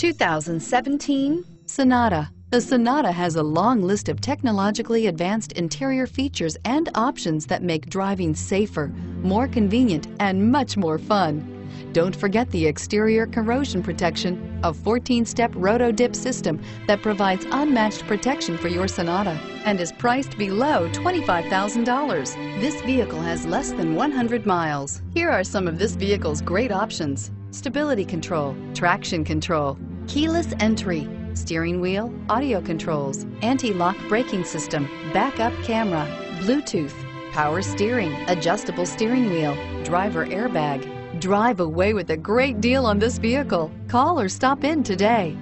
2017 Sonata. The Sonata has a long list of technologically advanced interior features and options that make driving safer, more convenient, and much more fun. Don't forget the exterior corrosion protection, a 14-step roto-dip system that provides unmatched protection for your Sonata and is priced below $25,000. This vehicle has less than 100 miles. Here are some of this vehicle's great options: stability control, traction control, keyless entry, steering wheel audio controls, anti-lock braking system, backup camera, Bluetooth, power steering, adjustable steering wheel, driver airbag. Drive away with a great deal on this vehicle. Call or stop in today.